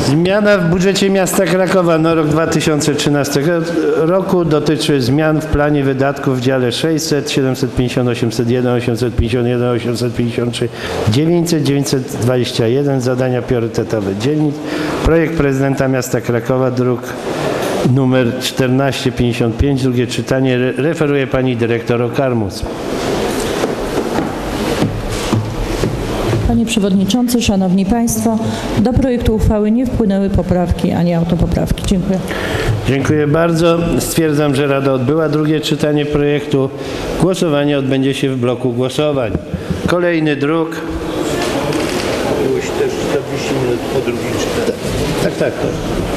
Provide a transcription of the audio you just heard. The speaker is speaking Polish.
Zmiana w budżecie miasta Krakowa na rok 2013 roku dotyczy zmian w planie wydatków w dziale 600, 750, 801, 851, 853, 900, 921 zadania priorytetowe dzielnic. Projekt prezydenta miasta Krakowa, druk numer 1455, drugie czytanie. Referuje pani dyrektor Okarmus. Panie Przewodniczący, Szanowni Państwo, do projektu uchwały nie wpłynęły poprawki ani autopoprawki. Dziękuję. Dziękuję bardzo. Stwierdzam, że Rada odbyła drugie czytanie projektu. Głosowanie odbędzie się w bloku głosowań. Kolejny druk. Było się też 40 minut po drugim czytaniu. Tak.